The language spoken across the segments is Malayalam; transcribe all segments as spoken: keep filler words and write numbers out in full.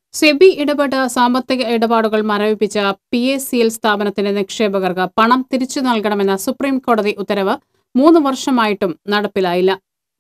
സെബി ഇടപെട്ട സാമ്പത്തിക ഇടപാടുകൾ മരവിപ്പിച്ച പി എസ് സി എൽ സ്ഥാപനത്തിന്റെ നിക്ഷേപകർക്ക് പണം തിരിച്ചു നൽകണമെന്ന സുപ്രീം കോടതി ഉത്തരവ് മൂന്ന് വർഷമായിട്ടും നടപ്പിലായില്ല.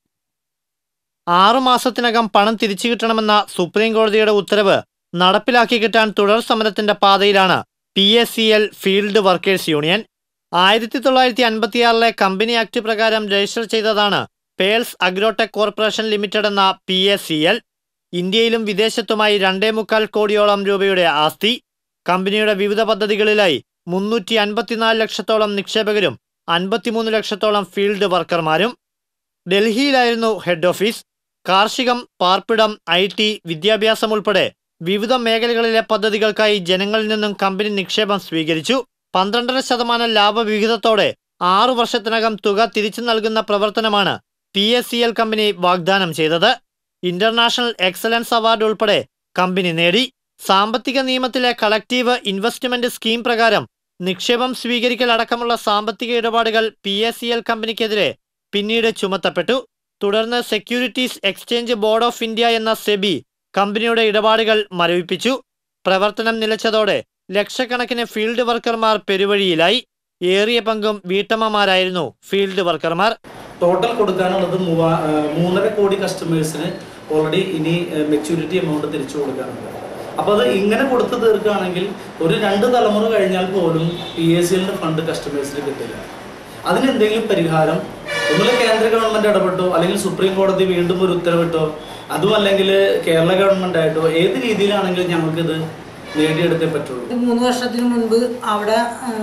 ആറുമാസത്തിനകം പണം തിരിച്ചു കിട്ടണമെന്ന സുപ്രീം കോടതിയുടെ ഉത്തരവ് നടപ്പിലാക്കി കിട്ടാൻ തുടർ സമരത്തിന്റെ പാതയിലാണ് P S C L field workers union. ആയിരത്തി തൊള്ളായിരത്തി അൻപത്തിയാറിലെ കമ്പനി ആക്ട് പ്രകാരം രജിസ്റ്റർ ചെയ്തതാണ് പേൾസ് അഗ്രോടെക് കോർപ്പറേഷൻ ലിമിറ്റഡ് എന്ന പി എസ് സി എൽ. ഇന്ത്യയിലും വിദേശത്തുമായി രണ്ടേ മുക്കാൽ കോടിയോളം രൂപയുടെ ആസ്തി. കമ്പനിയുടെ വിവിധ പദ്ധതികളിലായി മുന്നൂറ്റി അൻപത്തിനാല് ലക്ഷത്തോളം നിക്ഷേപകരും അൻപത്തിമൂന്ന് ലക്ഷത്തോളം ഫീൽഡ് വർക്കർമാരും. ഡൽഹിയിലായിരുന്നു ഹെഡ് ഓഫീസ്. കാർഷികം, പാർപ്പിടം, ഐ ടി, വിദ്യാഭ്യാസം ഉൾപ്പെടെ വിവിധ മേഖലകളിലെ പദ്ധതികൾക്കായി ജനങ്ങളിൽ നിന്നും കമ്പനി നിക്ഷേപം സ്വീകരിച്ചു. പന്ത്രണ്ടര ശതമാനം ലാഭവിഹിതത്തോടെ ആറു വർഷത്തിനകം തുക തിരിച്ചു നൽകുന്ന പ്രവർത്തനമാണ് P S C L company വാഗ്ദാനം ചെയ്തത്. ഇന്റർനാഷണൽ എക്സലൻസ് അവാർഡ് ഉൾപ്പെടെ കമ്പനി നേടി. സാമ്പത്തിക നിയമത്തിലെ കളക്റ്റീവ് ഇൻവെസ്റ്റ്മെന്റ് സ്കീം പ്രകാരം നിക്ഷേപം സ്വീകരിക്കൽ അടക്കമുള്ള സാമ്പത്തിക ഇടപാടുകൾ പി എസ് സി എൽ കമ്പനിക്കെതിരെ പിന്നീട് ചുമത്തപ്പെട്ടു. തുടർന്ന് securities exchange board of India എന്ന സെബി കമ്പനിയുടെ ഇടപാടുകൾ മരവിപ്പിച്ചു. പ്രവർത്തനം നിലച്ചതോടെ ലക്ഷക്കണക്കിന് ഫീൽഡ് വർക്കർമാർ പെരുവഴിയിലായി. ഏറിയ പങ്കും വീട്ടമ്മമാരായിരുന്നു ഫീൽഡ് വർക്കർമാർ. ടോട്ടൽ കൊടുക്കാനുള്ളത് മൂന്നര കോടി കസ്റ്റമേഴ്സിന് ഓൾറെഡി ഇനി മെച്യൂരിറ്റി എമൗണ്ട് തിരിച്ചു കൊടുക്കാനുണ്ട്. അപ്പോൾ അത് ഇങ്ങനെ കൊടുത്തു തീർക്കുകയാണെങ്കിൽ ഒരു രണ്ട് തലമുറ കഴിഞ്ഞാൽ പോലും പി എസ് സി എല്ലിൻ്റെ ഫണ്ട് കസ്റ്റമേഴ്സിന് കിട്ടില്ല. അതിനെന്തെങ്കിലും പരിഹാരം ഒന്നുമില്ല കേന്ദ്ര ഗവൺമെൻറ് ഇടപെട്ടോ അല്ലെങ്കിൽ സുപ്രീം കോടതി വീണ്ടും ഒരു ഉത്തരവിട്ടോ അതും അല്ലെങ്കിൽ കേരള ഗവൺമെൻറ് ആയിട്ടോ ഏത് രീതിയിലാണെങ്കിലും ഞങ്ങൾക്കിത് നേടിയെടുത്തേ പറ്റുള്ളൂ. മൂന്ന് വർഷത്തിന് മുൻപ് അവിടെ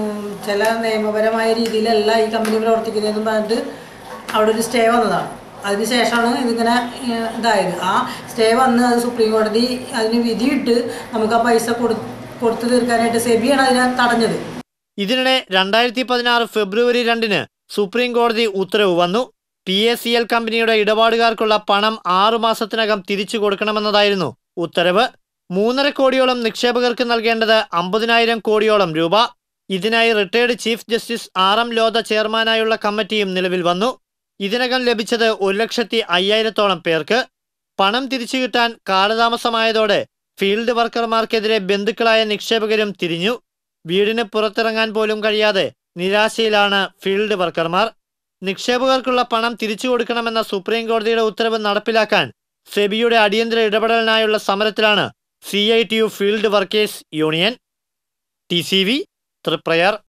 ചില നിയമപരമായ രീതിയിലല്ല ഈ കമ്പനി പ്രവർത്തിക്കുന്നതെന്ന് പറഞ്ഞിട്ട് അവിടെ ഒരു സ്റ്റേ വന്നതാണ്. അതിനുശേഷമാണ് ഇതിങ്ങനെ ഇതായത്. ആ സ്റ്റേ വന്ന് അത് സുപ്രീം കോടതി അതിന് വിധിയിട്ട് നമുക്ക് ആ പൈസ കൊടു കൊടുത്തു തീർക്കാനായിട്ട് സെബിയാണ് അതിനെ തടഞ്ഞത്. ഇതിനിടെ രണ്ടായിരത്തി പതിനാറ് ഫെബ്രുവരി രണ്ടിന് സുപ്രീം കോടതി ഉത്തരവ് വന്നു. പി എസ് സി എൽ കമ്പനിയുടെ ഇടപാടുകാർക്കുള്ള പണം ആറുമാസത്തിനകം തിരിച്ചു കൊടുക്കണമെന്നതായിരുന്നു ഉത്തരവ്. മൂന്നര കോടിയോളം നിക്ഷേപകർക്ക് നൽകേണ്ടത് അമ്പതിനായിരം കോടിയോളം രൂപ. ഇതിനായി retired chief justice R M Lodha ചെയർമാനായുള്ള കമ്മിറ്റിയും നിലവിൽ വന്നു. ഇതിനകം ലഭിച്ചത് ഒരു ലക്ഷത്തി അയ്യായിരത്തോളം പേർക്ക്. പണം തിരിച്ചു കിട്ടാൻ കാലതാമസമായതോടെ ഫീൽഡ് വർക്കർമാർക്കെതിരെ ബന്ധുക്കളായ നിക്ഷേപകരും തിരിഞ്ഞു. വീടിന് പുറത്തിറങ്ങാൻ പോലും കഴിയാതെ നിരാശയിലാണ് ഫീൽഡ് വർക്കർമാർ. നിക്ഷേപകർക്കുള്ള പണം തിരിച്ചു കൊടുക്കണമെന്ന സുപ്രീം കോടതിയുടെ ഉത്തരവ് നടപ്പിലാക്കാൻ സെബിയുടെ അടിയന്തര ഇടപെടലിനായുള്ള സമരത്തിലാണ് C I T U field workers union. T C V Triprayar.